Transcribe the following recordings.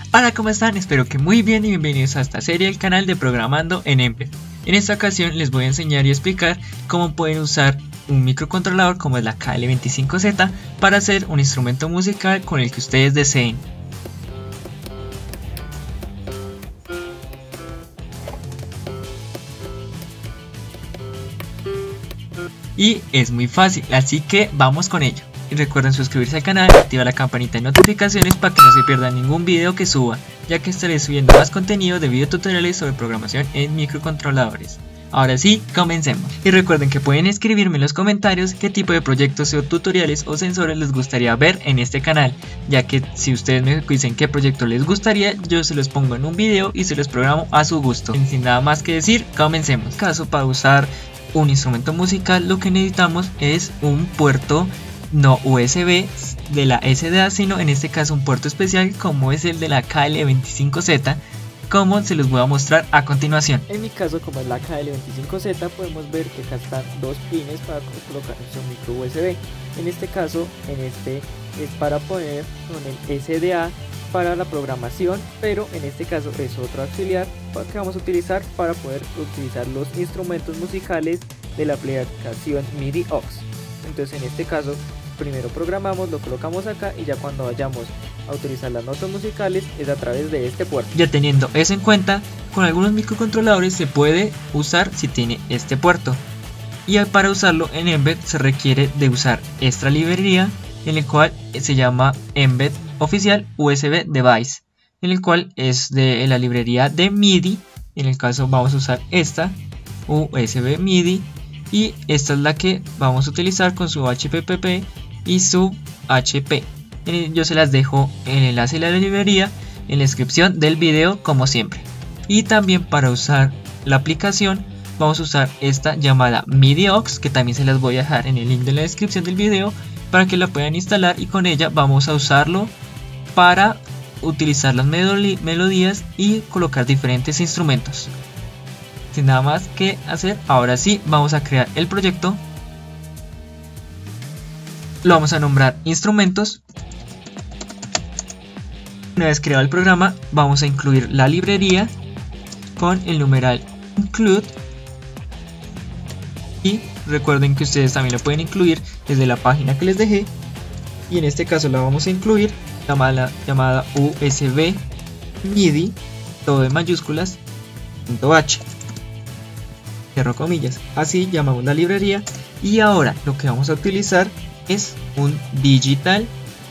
Hola, ¿cómo están? Espero que muy bien y bienvenidos a esta serie del canal de Programando en Embed. En esta ocasión les voy a enseñar y explicar cómo pueden usar un microcontrolador como es la KL25Z para hacer un instrumento musical con el que ustedes deseen. Y es muy fácil, así que vamos con ello. Y recuerden suscribirse al canal y activar la campanita de notificaciones para que no se pierdan ningún video que suba, ya que estaré subiendo más contenido de videotutoriales sobre programación en microcontroladores. Ahora sí, comencemos. Y recuerden que pueden escribirme en los comentarios qué tipo de proyectos o tutoriales o sensores les gustaría ver en este canal, ya que si ustedes me dicen qué proyecto les gustaría, yo se los pongo en un video y se los programo a su gusto. Y sin nada más que decir, comencemos. En caso para usar un instrumento musical, lo que necesitamos es un puerto no USB de la SDA, sino en este caso un puerto especial como es el de la KL25Z, como se los voy a mostrar a continuación. En mi caso, como es la KL25Z, podemos ver que acá están dos pines para colocar nuestro micro USB. En este caso, es para poner con el SDA para la programación, pero en este caso es otro auxiliar que vamos a utilizar para poder utilizar los instrumentos musicales de la aplicación MIDI aux. Entonces en este caso primero programamos, lo colocamos acá y ya cuando vayamos a utilizar las notas musicales es a través de este puerto. Ya teniendo eso en cuenta, con algunos microcontroladores se puede usar si tiene este puerto, y para usarlo en Embed se requiere de usar esta librería, en el cual se llama Embed Oficial USB Device, en el cual es de la librería de MIDI. En el caso vamos a usar esta USB MIDI, y esta es la que vamos a utilizar con su HPPP y su HP. Yo se las dejo en el enlace de la librería en la descripción del video, como siempre. Y también para usar la aplicación vamos a usar esta llamada MIDI aux, que también se las voy a dejar en el link de la descripción del video para que la puedan instalar, y con ella vamos a usarlo para utilizar las melodías y colocar diferentes instrumentos. Sin nada más que hacer, ahora sí vamos a crear el proyecto. Lo vamos a nombrar instrumentos. Una vez creado el programa, vamos a incluir la librería con el numeral include, y recuerden que ustedes también lo pueden incluir desde la página que les dejé, y en este caso la vamos a incluir llamada USB MIDI, todo en mayúsculas, .h, cierro comillas. Así llamamos la librería, y ahora lo que vamos a utilizar es un digital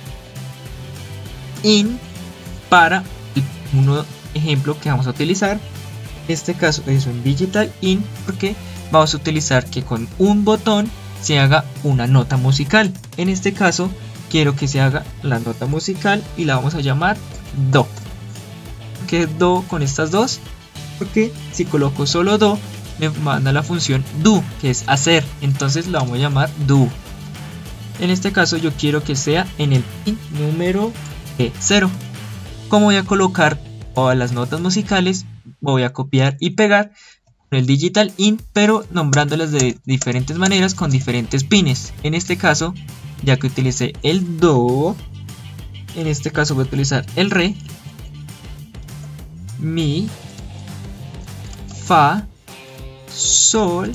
in para un ejemplo que vamos a utilizar. En este caso es un digital in porque vamos a utilizar que con un botón se haga una nota musical. En este caso quiero que se haga la nota musical y la vamos a llamar do. ¿Por qué do con estas dos? Porque si coloco solo do me manda la función do, que es hacer, entonces la vamos a llamar do. En este caso yo quiero que sea en el pin número 0. Como voy a colocar todas las notas musicales, voy a copiar y pegar con el digital in, pero nombrándolas de diferentes maneras con diferentes pines. En este caso, ya que utilicé el do, en este caso voy a utilizar el re, mi, fa, sol,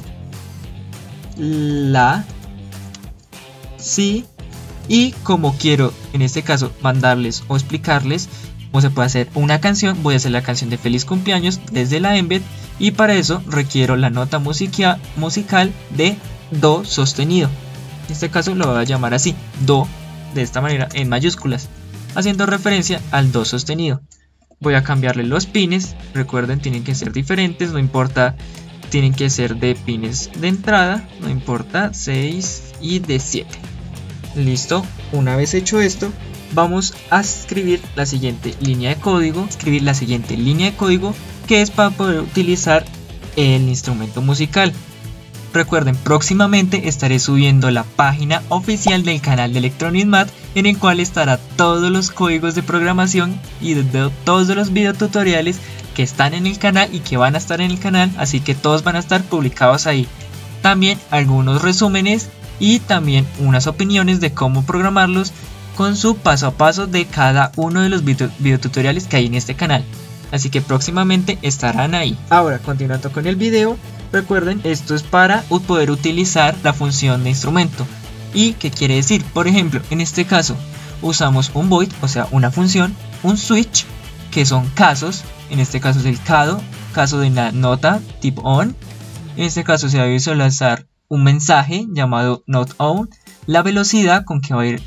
la, si, y como quiero en este caso mandarles o explicarles cómo se puede hacer una canción, voy a hacer la canción de feliz cumpleaños desde la Embed, y para eso requiero la nota musical de do sostenido. En este caso lo voy a llamar así, do, de esta manera en mayúsculas, haciendo referencia al do sostenido. Voy a cambiarle los pines, recuerden tienen que ser diferentes, no importa, tienen que ser de pines de entrada, no importa, 6 y de 7. Listo, una vez hecho esto, vamos a escribir la siguiente línea de código, que es para poder utilizar el instrumento musical. Recuerden, próximamente estaré subiendo la página oficial del canal de Electronic Math, en el cual estará todos los códigos de programación y todos los videotutoriales que están en el canal y que van a estar en el canal, así que todos van a estar publicados ahí. También algunos resúmenes y también unas opiniones de cómo programarlos con su paso a paso de cada uno de los videotutoriales que hay en este canal. Así que próximamente estarán ahí. Ahora, continuando con el video, recuerden, esto es para poder utilizar la función de instrumento. ¿Y qué quiere decir? Por ejemplo, en este caso usamos un void, o sea una función, un switch, que son casos. En este caso es el caso de la nota tipo on. En este caso se va a visualizar un mensaje llamado not on, la velocidad con que va a ir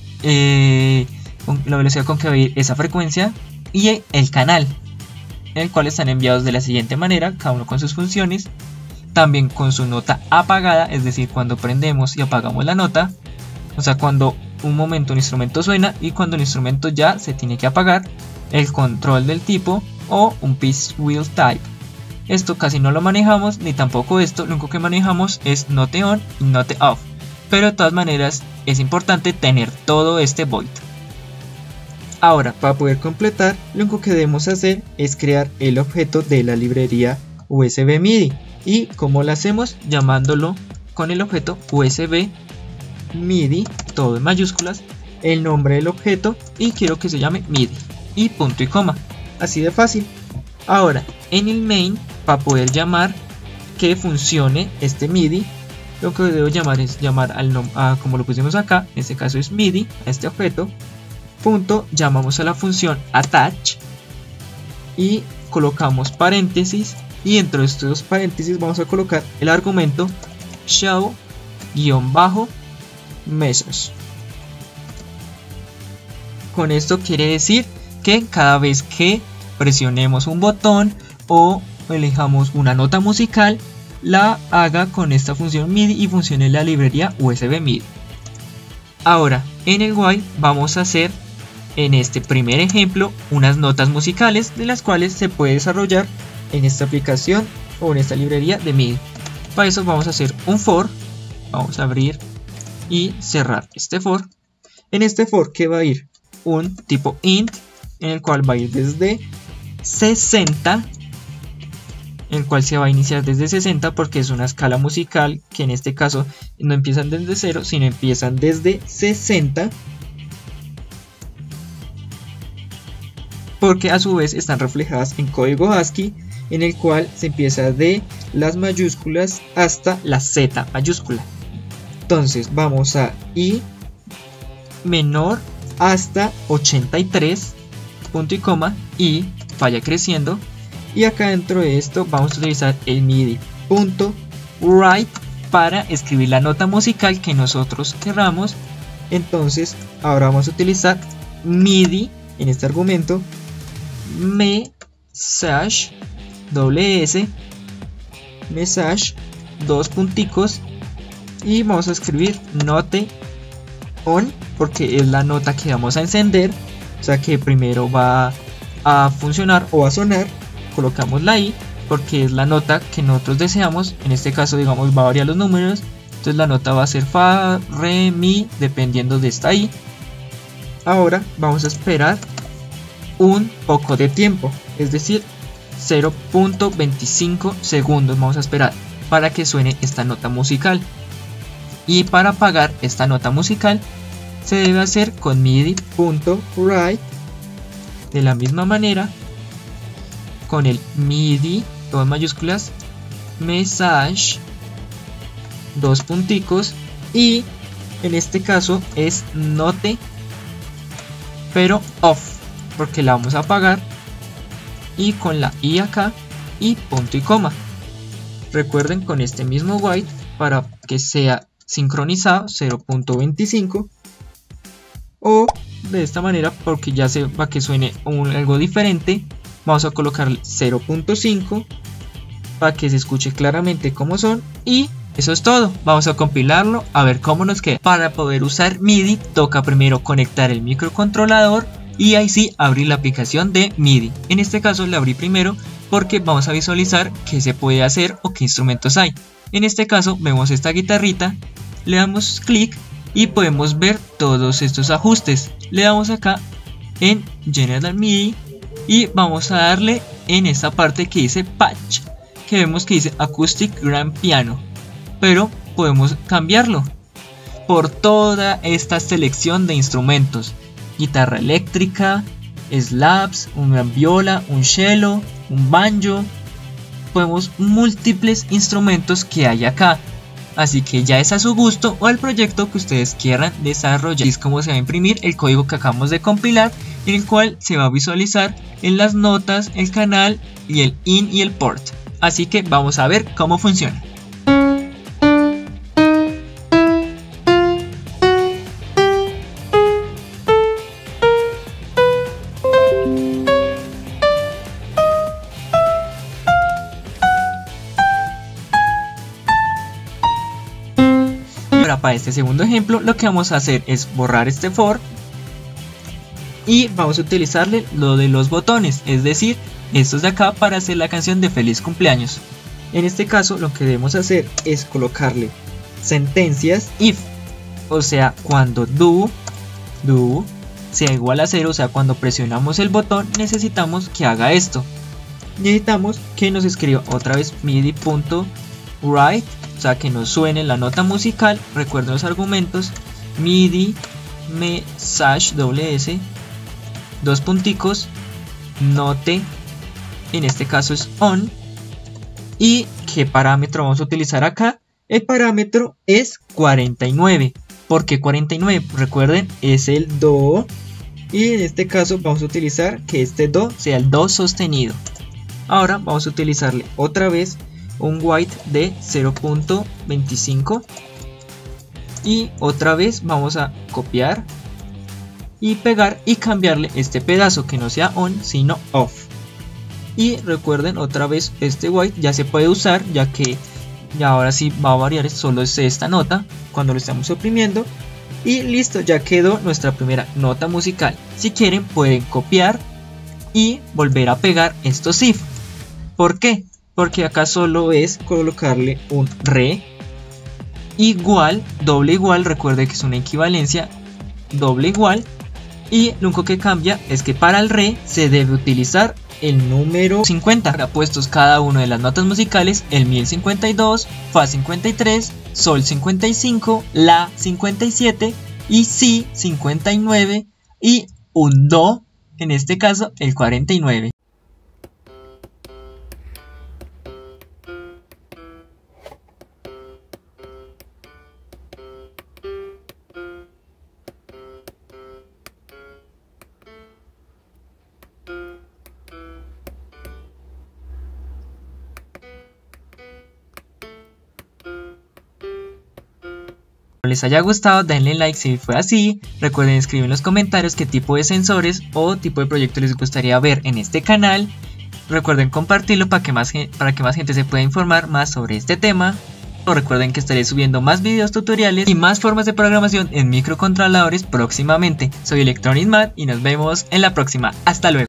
esa frecuencia, y el canal, en el cual están enviados de la siguiente manera, cada uno con sus funciones, también con su nota apagada, es decir, cuando prendemos y apagamos la nota, o sea, cuando un momento un instrumento suena y cuando el instrumento ya se tiene que apagar, el control del tipo o un pitch wheel type. Esto casi no lo manejamos, ni tampoco esto, lo único que manejamos es note on y note off, pero de todas maneras es importante tener todo este void. Ahora, para poder completar, lo único que debemos hacer es crear el objeto de la librería USB MIDI. ¿Y cómo lo hacemos? Llamándolo con el objeto USB MIDI, todo en mayúsculas, el nombre del objeto, y quiero que se llame MIDI, y punto y coma, así de fácil. Ahora, en el main, para poder llamar que funcione este MIDI, lo que debo llamar es llamar al nombre, como lo pusimos acá, en este caso es MIDI, a este objeto, punto, llamamos a la función attach y colocamos paréntesis, y dentro de estos paréntesis vamos a colocar el argumento show_message. Con esto quiere decir que cada vez que presionemos un botón o elijamos una nota musical, la haga con esta función MIDI y funcione la librería USB MIDI. Ahora, en el while vamos a hacer, en este primer ejemplo, unas notas musicales de las cuales se puede desarrollar en esta aplicación o en esta librería de MIDI. Para eso vamos a hacer un for, vamos a abrir y cerrar este for. En este for, que va a ir un tipo int, en el cual va a ir desde 60, el cual se va a iniciar desde 60 porque es una escala musical que en este caso no empiezan desde 0, sino empiezan desde 60, porque a su vez están reflejadas en código ASCII, en el cual se empieza de las mayúsculas hasta la Z mayúscula. Entonces vamos a I menor hasta 83, punto y coma, y vaya creciendo. Y acá dentro de esto vamos a utilizar el MIDI.write para escribir la nota musical que nosotros queramos. Entonces ahora vamos a utilizar MIDI en este argumento, message, message, dos punticos, y vamos a escribir note on porque es la nota que vamos a encender, o sea que primero va a funcionar o a sonar. Colocamos la I porque es la nota que nosotros deseamos. En este caso, digamos, va a variar los números, entonces la nota va a ser fa, re, mi, dependiendo de esta I. Ahora vamos a esperar un poco de tiempo, es decir 0.25 segundos vamos a esperar para que suene esta nota musical. Y para apagar esta nota musical se debe hacer con MIDI.write de la misma manera, con el MIDI, todo en mayúsculas, message, dos punticos, y en este caso es note, pero off, porque la vamos a apagar, y con la I acá, y punto y coma. Recuerden, con este mismo white, para que sea sincronizado, 0.25, o de esta manera, porque ya se va que suene algo diferente, vamos a colocar 0.5 para que se escuche claramente cómo son, y eso es todo. Vamos a compilarlo a ver cómo nos queda. Para poder usar MIDI toca primero conectar el microcontrolador y ahí sí abrir la aplicación de MIDI. En este caso la abrí primero porque vamos a visualizar qué se puede hacer o qué instrumentos hay. En este caso vemos esta guitarrita, le damos clic y podemos ver todos estos ajustes. Le damos acá en General MIDI y vamos a darle en esta parte que dice patch, que vemos que dice Acoustic Grand Piano, pero podemos cambiarlo por toda esta selección de instrumentos. guitarra eléctrica, slaps, una viola, un cello, un banjo. Podemos múltiples instrumentos que hay acá. Así que ya es a su gusto o al proyecto que ustedes quieran desarrollar. Es como se va a imprimir el código que acabamos de compilar, en el cual se va a visualizar en las notas, el canal y el in y el port. Así que vamos a ver cómo funciona. Ahora para este segundo ejemplo lo que vamos a hacer es borrar este for y vamos a utilizarle lo de los botones, es decir, estos de acá para hacer la canción de feliz cumpleaños. En este caso lo que debemos hacer es colocarle sentencias if, o sea, cuando do sea igual a 0, o sea, cuando presionamos el botón necesitamos que haga esto. Necesitamos que nos escriba otra vez midi.write, o sea, que nos suene la nota musical. Recuerden los argumentos: midi message ws, dos punticos, note, en este caso es on. ¿Y qué parámetro vamos a utilizar acá? El parámetro es 49. ¿Por qué 49? Recuerden, es el do, y en este caso vamos a utilizar que este do sea el do sostenido. Ahora vamos a utilizarle otra vez un white de 0.25 y otra vez vamos a copiar y pegar y cambiarle este pedazo, que no sea on sino off. Y recuerden, otra vez este white ya se puede usar, ya que ya ahora sí va a variar, solo es esta nota cuando lo estamos oprimiendo. Y listo, ya quedó nuestra primera nota musical. Si quieren pueden copiar y volver a pegar estos if. ¿Por qué? Porque acá solo es colocarle un re igual, doble igual, recuerde que es una equivalencia, doble igual, y lo único que cambia es que para el re se debe utilizar el número 50. Para puestos cada una de las notas musicales: el mi el 52, fa 53, sol 55, la 57 y si 59 y un do, en este caso el 49. Les haya gustado, denle like si fue así. Recuerden escribir en los comentarios qué tipo de sensores o tipo de proyecto les gustaría ver en este canal. Recuerden compartirlo para que más gente se pueda informar más sobre este tema. Recuerden que estaré subiendo más videos tutoriales y más formas de programación en microcontroladores próximamente. Soy Electronic Math y nos vemos en la próxima. Hasta luego.